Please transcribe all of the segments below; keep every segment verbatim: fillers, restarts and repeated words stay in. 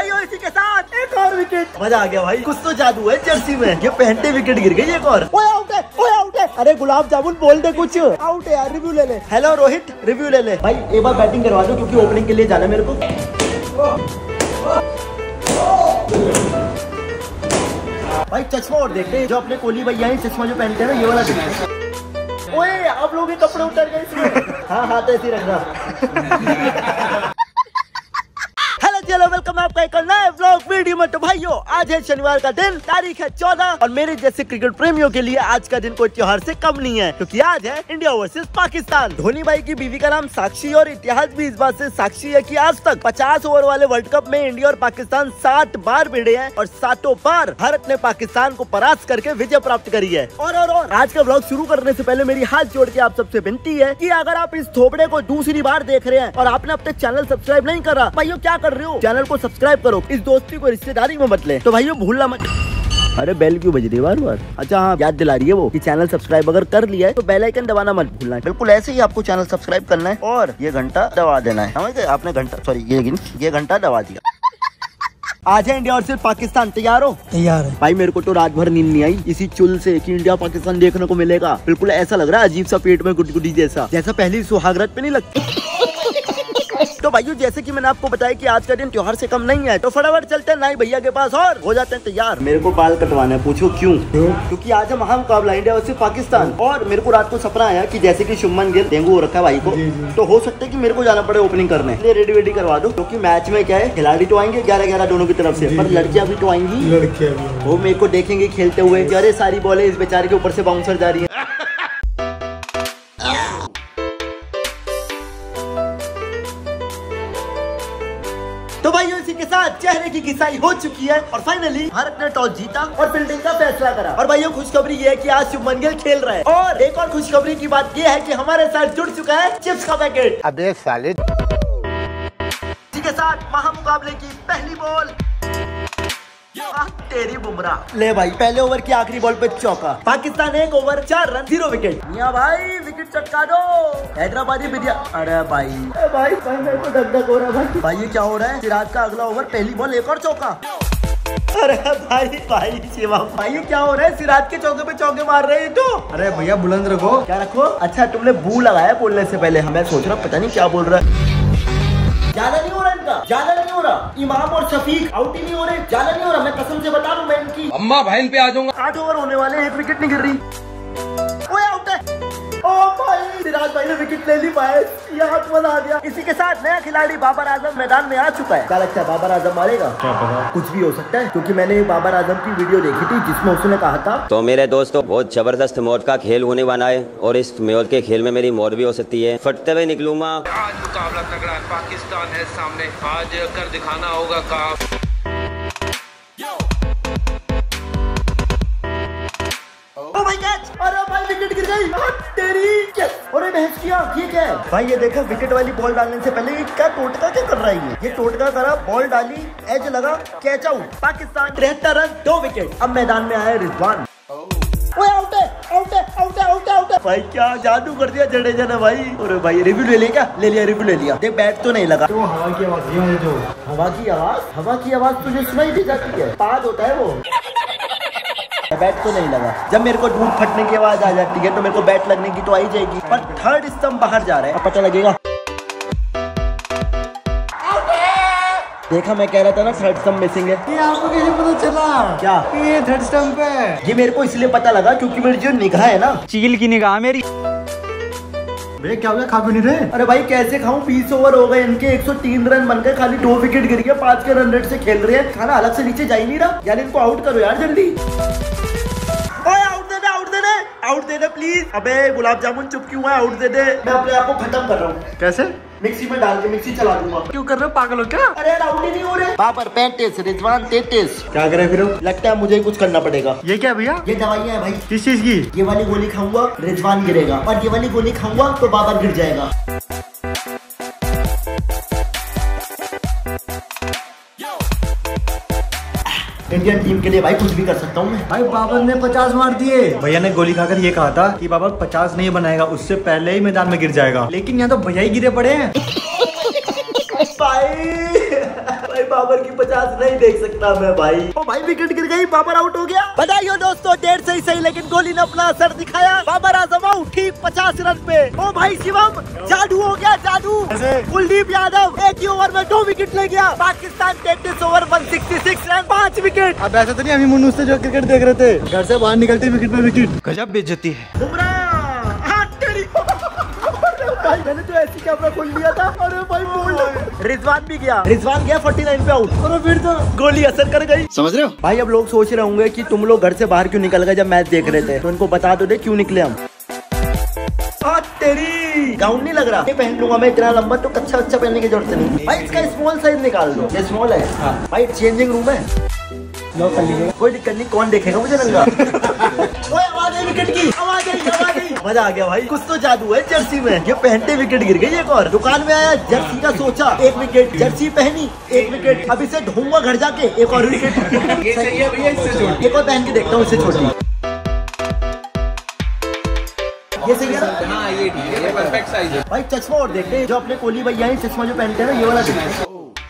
भाई इसी के साथ एक और विकेट। मजा आ गया भाई, कुछ तो जादू है जर्सी में। ये पहनते विकेट गिर गई एक और। ओए आउट है, ओए आउट है। अरे गुलाब जामुन बोल दे कुछ। आउट है यार, रिव्यू ले ले। हेलो रोहित, रिव्यू ले ले भाई। एक बार बैटिंग करवा दो क्योंकि ओपनिंग के लिए जाना मेरे को। भाई चश्मा और देखते हैं, जो अपने कोहली भैया है चश्मा जो पहनते हैं ना, ये वाला दिखते। ओए आप लोग के कपड़े उतर गए इसमें। हाँ हाँ तो ऐसे ही रखना। चलो वेलकम आपका एक नए व्लॉग वीडियो में। तो भाइयों आज है शनिवार का दिन, तारीख है चौदह और मेरे जैसे क्रिकेट प्रेमियों के लिए आज का दिन कोई त्योहार से कम नहीं है क्योंकि आज है इंडिया वर्सेस पाकिस्तान। धोनी भाई की बीवी का नाम साक्षी और इतिहास भी इस बात से साक्षी है कि आज तक पचास ओवर वाले वर्ल्ड कप में इंडिया और पाकिस्तान साठ बार भिड़े हैं और सातों बार भारत ने पाकिस्तान को परास्त करके विजय प्राप्त करी है। और और, और आज का व्लॉग शुरू करने से पहले मेरी हाथ जोड़ के आप सबसे विनती है कि अगर आप इस थोपड़े को दूसरी बार देख रहे हैं और आपने अब तक चैनल सब्सक्राइब नहीं करा, भाइयों क्या कर रहे हो, चैनल को सब्सक्राइब करो। इस दोस्ती को रिश्तेदारी में मत ले। तो भाइयों भूलना मत। अरे बेल क्यों बज रही है बार बार? अच्छा हाँ याद दिला रही है वो कि चैनल सब्सक्राइब अगर कर लिया है तो बेल आइकन दबाना मत भूलना है। बिल्कुल ऐसे ही आपको चैनल सब्सक्राइब करना है और ये घंटा दबा देना है। समझ गए? आपने घंटा सॉरी ये ये घंटा दबा दिया। आज है इंडिया और सिर्फ पाकिस्तान। तैयार हो? तैयार है भाई। मेरे को तो रात भर नींद नहीं आई इसी चुल से कि इंडिया पाकिस्तान देखने को मिलेगा। बिल्कुल ऐसा लग रहा है अजीब सा पेट में गुटगुटी जैसा, जैसा पहली सुहागरात पे नहीं लगती। तो भाइयों जैसे कि मैंने आपको बताया कि आज का दिन त्योहार से कम नहीं है, तो फटाफट चलते हैं नाई भैया के पास और हो जाते हैं तैयार। मेरे को बाल कटवाना है। पूछो क्यों? क्योंकि आज है महामुकाबला इंडिया वर्सेस पाकिस्तान और मेरे को रात को सपना आया कि जैसे कि शुभमन गिल डेंगू हो रखा है भाई को, तो हो सकता है कि मेरे को जाना पड़े ओपनिंग करने। रेडी वेडी करवा दो क्योंकि मैच में क्या है, खिलाड़ी तो आएंगे ग्यारह ग्यारह दोनों की तरफ से, पर लड़कियां भी तो आएंगी। लड़कियां भी वो मेरे को देखेंगे खेलते हुए। अरे सारी बॉलें इस बेचारे के ऊपर से बाउंसर जा रही है। तो भाइयों इसी के साथ चेहरे की घिसाई हो चुकी है और फाइनली भारत ने टॉस जीता और फील्डिंग का फैसला करा। और भाइयों खुशखबरी ये है कि आज शुभमन गिल खेल रहा है और एक और खुशखबरी की बात ये है कि हमारे साथ जुड़ चुका है चिप्स का पैकेट। अबे साले। इसी के साथ महामुकाबले की पहली बॉल तेरी बुमराह। ले भाई पहले ओवर की आखिरी बॉल पे चौका। पाकिस्तान एक ओवर चार रन जीरो विकेट। मियां भाई विकेट चटका दो। हैदराबादी बिरिया। अरे भाई ए भाई भाई मेरे को धक धक हो रहा है भाई। भाई ये क्या हो रहा है? सिराज का अगला ओवर पहली बॉल एक और चौका। अरे भाई भाई शिवा भाई ये क्या हो रहा है? सिराज के चौके पे चौके मार रहे हैं तो। अरे भैया बुलंद रखो। क्या रखो? अच्छा तुमने बू लगाया बोलने से पहले। हमें सोच रहा पता नहीं क्या बोल रहा है। ज्यादा नहीं हो रहा इनका, ज्यादा नहीं हो रहा। इमाम और शफीक आउट ही नहीं हो रहे, ज्यादा नहीं हो रहा। मैं कसम से बता दूं मैं इनकी अम्मा बहन पे आ जाऊंगा। आठ ओवर होने वाले, एक विकेट नहीं गिर रही। ओए आउट है। ओ भाई सिराज भाई ने विकेट ले ली पाए, ये हाथ मजा आ गया। इसी के साथ नया खिलाड़ी बाबर आजम मैदान में आ चुका है। क्या लगता है बाबर आजम मारेगा? क्या पता, कुछ भी हो सकता है क्योंकि मैंने बाबर आजम की वीडियो देखी थी जिसमें उसने कहा था तो मेरे दोस्तों बहुत जबरदस्त मौत का खेल होने वाला है और इस मौत के खेल में मेरी मौत भी हो सकती है। फटते हुए निकलूंगा। आज मुकाबला तगड़ा है, पाकिस्तान है सामने, आज कर दिखाना होगा काम। ओ भाई कैच! अरे भाई विकेट गिर गई। तेरी क्या? अरे भैंस की आंख, ये क्या है भाई? ये देखो विकेट वाली बॉल डालने से पहले ये क्या टोटका क्या कर रहा है? ये ये टोटका करा, बॉल डाली, एज लगा, कैच आउट। पाकिस्तान तिहत्तर रन दो विकेट। अब मैदान में आया रिजवान। ओए आउट है, आउट है, आउट है, आउट है, आउट है। भाई क्या जादू कर दिया जडेजा ने भाई। अरे भाई रिव्यू ले लिया क्या? ले लिया, रिव्यू ले लिया। देख बैट तो नहीं लगा। तो हवा की आवाज, ये जो हवा की आवाज, हवा की आवाज तुझे सुनाई दी जाती है? पाद होता है वो। बैट तो नहीं लगा। जब मेरे को दूध फटने की आवाज आ जाती है तो मेरे को बैट लगने की तो आई जाएगी, पर थर्ड स्टंप बाहर जा रहा है, अब पता लगेगा। देखा मैं कह रहा था ना थर्ड स्टंप मिसिंग है। ये आपको कैसे पता चला? क्या ये थर्ड स्टंप है? ये मेरे को इसलिए पता लगा क्योंकि मेरी जो निगाह है ना, चील की निगाह मेरी। भैया क्या हो गया, खा भी नहीं रहे? अरे भाई कैसे खाऊं? बीस ओवर हो गए इनके, एक सौ तीन रन बन गए, खाली दो विकेट गिर गया, पांच के रन रेट से खेल रहे हैं। खाना अलग से नीचे जा ही नहीं रहा यार। इनको आउट करो यार जल्दी। ओए आउट दे दे, आउट दे दे, आउट दे दे प्लीज। अबे गुलाब जामुन चुप क्यों है? आउट दे दे। मैं अपने आप को खत्म कर रहा हूँ। कैसे? मिक्सी में डाल के मिक्सी चला दूंगा। क्यों कर रहे हो, पागल हो क्या? अरे आउट ही नहीं हो रहे। बाबर पैंतीस, रिजवान तैंतीस। क्या करे फिर? लगता है मुझे ही कुछ करना पड़ेगा। ये क्या भैया? ये दवाइयाँ है भाई। किस चीज की? ये वाली गोली खाऊंगा रिजवान गिरेगा और ये वाली गोली खाऊंगा तो बाबर गिर जाएगा। इंडियन टीम के लिए भाई कुछ भी कर सकता हूँ मैं। भाई बाबर ने पचास मार दिए। भैया ने गोली खाकर ये कहा था कि बाबर पचास नहीं बनाएगा, उससे पहले ही मैदान में गिर जाएगा, लेकिन यहाँ तो भैया ही गिरे पड़े हैं। भाई भाई बाबर की पचास नहीं देख सकता मैं भाई। ओ भाई विकेट गिर गई, बाबर आउट हो गया। बधाई हो दोस्तों, डेढ़ सही सही लेकिन गोली ने अपना असर दिखाया। बाबर आजम आउट ठीक पचास रन पे। ओ भाई शिवम जादू हो गया, जादू। कुलदीप यादव एक ही ओवर में दो विकेट ले गया। पाकिस्तान तैंतीस ओवर एक सौ छियासठ रन पाँच विकेट। अब ऐसा तो नहीं अभी मुन्नू से जो क्रिकेट देख रहे थे, घर से बाहर निकलते विकेट पे विकेट। गजब बेइज्जती है। बुमराह भाई मैंने तो ऐसी कैमरा खोल लिया था। अरे भाई बोल्ड। रिजवान भी गया, रिजवान गया उनचास पे आउट। और फिर तो गोली असर कर गई, समझ रहे हो भाई। अब लोग सोच रहे होंगे कि तुम लोग घर से बाहर क्यों निकल गए जब मैच देख रहे थे, तो इनको बता दो दे क्यों निकले हम। आ, तेरी गाउन नहीं लग रहा, ये पहन लूंगा मैं इतना लंबा, तो कच्चा अच्छा पहनने की जरूरत नहीं भाई। इसका स्मॉल साइज निकाल दो, ये स्मॉल है। हाँ। भाई चेंजिंग रूम है, लो कर लीजिए, कोई दिक्कत नहीं। कौन देखेगा मुझे नंगा। ओए आवाज आई विकेट की, आवाज आई, आवाज आई। मजा आ गया भाई, कुछ तो जादू है जर्सी में। ये पहनते विकेट गिर गई। एक और दुकान में आया, जर्सी का सोचा एक विकेट, जर्सी पहनी एक विकेट। अब इसे ढूंढूंगा घर जाके एक और विकेट। ये सही है भैया, इससे छोटी एक और पहन के देखता हूँ, इससे छोटी। ये सही है। हाँ ये ये परफेक्ट साइज है भाई। चश्मा और देखते हैं, जो अपने कोहली भैया है चश्मा जो पहनते हैं ना, ये वाला देखते।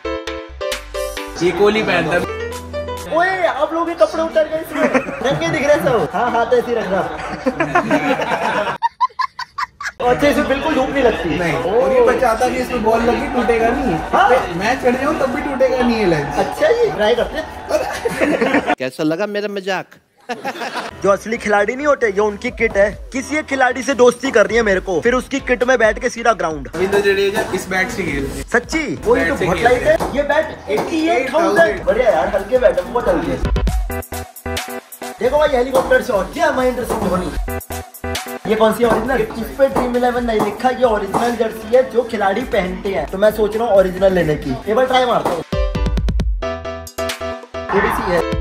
ये कोहली पहनता है। ओए आप लोगों के कपड़े उतर गए इसमें, रंगे दिख रहे सब। हाँ हाँ तो ऐसे रख रहा। अच्छे से बिल्कुल धूप नहीं लगती। नहीं, और ये बचाता नहीं, इसमें बॉल लगी टूटेगा नहीं। हाँ? मैं चढ़ जाऊँ तब भी टूटेगा नहीं ये लेंस। अच्छा जी ट्राई करते। कैसा लगा मेरा मजाक? जो असली खिलाड़ी नहीं होते, ये उनकी किट है। किसी एक खिलाड़ी से दोस्ती कर रही है मेरे को, फिर उसकी किट में बैठ के सीधा ग्राउंड। रविंद्र जडेजा इस बैट से खेलते। सच्ची वही तो बहुत लाइट है ये बैट। अठासी हज़ार बढ़िया यार, हल्के बैट है, बहुत हल्के। देखो भाई हेलीकॉप्टर शॉट, जय महेंद्र सिंह धोनी। ये कौन सी ओरिजिनल? इस पे ड्रीम इलेवन नहीं लिखा, ये ओरिजिनल जर्सी है जो खिलाड़ी पहनते हैं। तो मैं सोच रहा हूँ ओरिजिनल लेने की। एक बार ट्राई मारता हूँ। थोड़ी सी है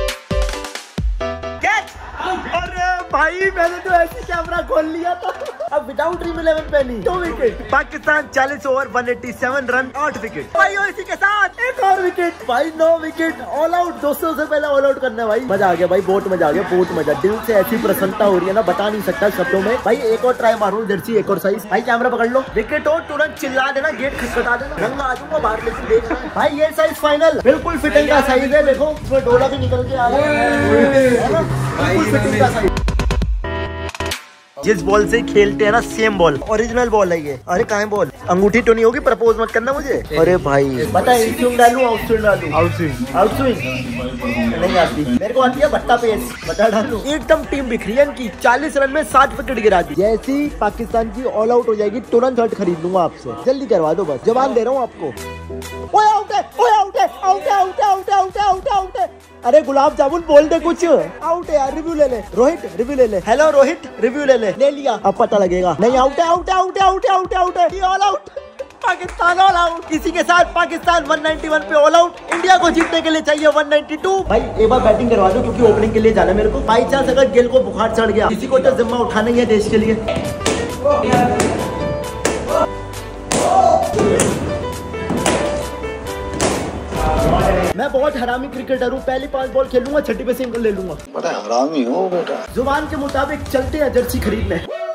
भाई, मैंने तो ऐसी कैमरा खोल लिया था। अब विदाउट ड्रीम इलेवन पहनी दो विकेट। पाकिस्तान चालीस ओवर एक सौ सत्तासी रन आठ विकेट। भाई इसी के साथ एक और विकेट भाई, नौ विकेट ऑल आउट। दोस्तों से पहले ऑल आउट करना है भाई। मजा आ गया भाई, बहुत मजा आ गया, बहुत मजा। दिल से ऐसी प्रसन्नता हो रही है ना, बता नहीं सकता शब्दों में भाई। एक और ट्राई मारूं, जर्सी एक और साइज। भाई कैमरा पकड़ लो, विकेट हो तुरंत चिल्ला देना, गेट खटखटा देना, रंगा आ जाऊंगा बाहर, लेकिन देखना भाई ये साइज फाइनल बिल्कुल फिटिंग का साइज है। देखो इसमें डोला भी निकल के आ रहा है ना, बिल्कुल फिटिंग का साइज। जिस बॉल से खेलते हैं ना, सेम बॉल, ओरिजिनल बॉल है ये। अरे कहाँ है बॉल? अंगूठी तो नहीं होगी? प्रपोज मत करना मुझे। अरे भाई पता है, इन स्विंग डालूं आउट स्विंग डालूं? Out swing. आउट स्विंग नहीं आती मेरे को, आती है बट्टा पेस। बता डालूं? एकदम टीम बिखरी है इनकी, चालीस रन में सात विकेट गिरा दी। जैसी पाकिस्तान की ऑल आउट हो जाएगी तुरंत हट खरीद लूंगा आपसे। जल्दी करवा दो बस, जवान दे रहा हूँ आपको। ओए आउट है, ओए आउट है, आउट है, आउट है, आउट है, आउट है, आउट है, आउट है। अरे गुलाब जामुन बोल दे कुछ। आउट है यार, रिव्यू ले ले रोहित, रिव्यू ले ले। हेलो रोहित, रिव्यू ले ले। ले लिया, अब पता लगेगा। नहीं आउट है, आउट है, आउट है, आउट है, आउट है, आउट है। ये all out, Pakistan all out. इसी के साथ पाकिस्तान एक सौ इक्यानवे पे ऑल आउट। इंडिया को जीतने के लिए चाहिए एक सौ बानवे। भाई एक बार बैटिंग करवा दो, क्योंकि ओपनिंग के लिए जाना मेरे को। बाई चांस अगर गिल को बुखार चढ़ गया, किसी को तो जिम्मा उठाना ही है देश के लिए। मैं बहुत हरामी क्रिकेटर हूँ, पहली पांच बॉल खेलूंगा, छठी पे सिंगल ले लूंगा। बड़ा हरामी हो बेटा। जुबान के मुताबिक चलते हैं जर्सी खरीदने।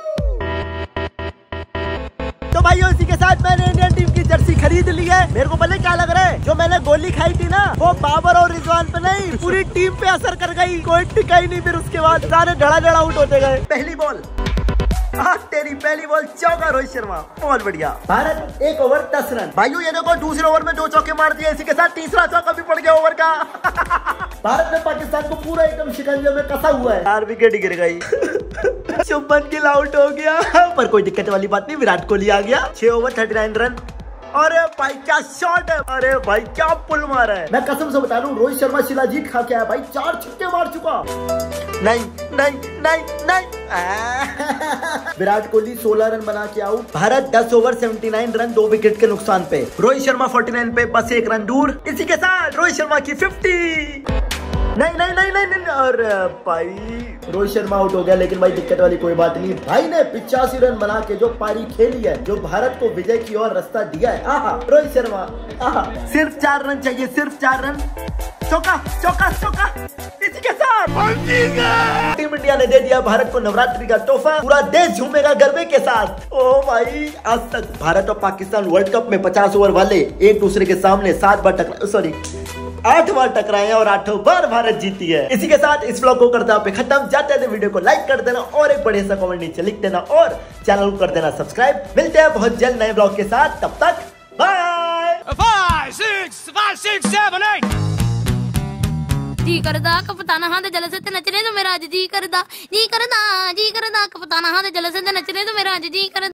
तो भाइयों इसी के साथ मैंने इंडियन टीम की जर्सी खरीद ली है। मेरे को पहले क्या लग रहा है, जो मैंने गोली खाई थी ना, वो बाबर और रिजवान पे नहीं, पूरी टीम पे असर कर गई। कोई टिका ही नहीं, फिर उसके बाद सारे धड़ा धड़ा आउट होते गए। पहली बॉल, हाँ तेरी पहली बॉल चौका, रोहित शर्मा, बहुत बढ़िया। भारत एक ओवर दस रन। भाइयों ये देखो, दूसरे ओवर में दो चौके मार दिए, इसी के साथ तीसरा चौका भी पड़ गया ओवर का। भारत ने पाकिस्तान को पूरा एकदम शिकंजे में कसा हुआ है। चार विकेट गिर गई। शुभमन गिल आउट हो गया, पर कोई दिक्कत वाली बात नहीं, विराट कोहली आ गया। छह ओवर थर्टी नाइन रन। अरे भाई क्या शॉट है, अरे भाई क्या पुल मारा है। मैं कसम से बता रहा हूँ, रोहित शर्मा शिलाजीत खा के आया भाई, चार छक्के मार चुका। नहीं नहीं नहीं नहीं। विराट कोहली सोलह रन बना के आउट। भारत दस ओवर उन्यासी रन, दो विकेट के नुकसान पे। रोहित शर्मा उनचास पे बस एक रन दूर। इसी के साथ रोहित शर्मा की पचास। नहीं नहीं नहीं नहीं, नहीं। और भाई रोहित शर्मा आउट हो गया, लेकिन भाई दिक्कत वाली कोई बात नहीं। भाई ने पिचासी रन बना के जो पारी खेली है, जो भारत को विजय की ओर रास्ता दिया है, आहा रोहित शर्मा, आहा सिर्फ चार रन चाहिए, सिर्फ चार रन, चौका चौका चौका। इसी के साथ टीम इंडिया ने दे दिया भारत को नवरात्रि का तोहफा, पूरा देश झूमेगा गरबे के साथ। ओ भाई आज तक भारत और पाकिस्तान वर्ल्ड कप में पचास ओवर वाले एक दूसरे के सामने सात बार टकरा सॉरी आठ बार टकराए हैं और आठों बार भारत जीती है। इसी के साथ इस व्लॉग को करते हैं खत्म। जाते हैं वीडियो को लाइक कर देना और एक बढ़िया सा कमेंट नीचे लिख देना और चैनल को कर देना सब्सक्राइब। मिलते हैं बहुत जल्द नए व्लॉग के साथ, तब तक bye. Five six five six seven eight जी करदा कपताना हां दे जल से नचने तो मेरा जी करदा जी करदा जी करदा कपताना हां दे जल से नचने तो मेरा जी करदा।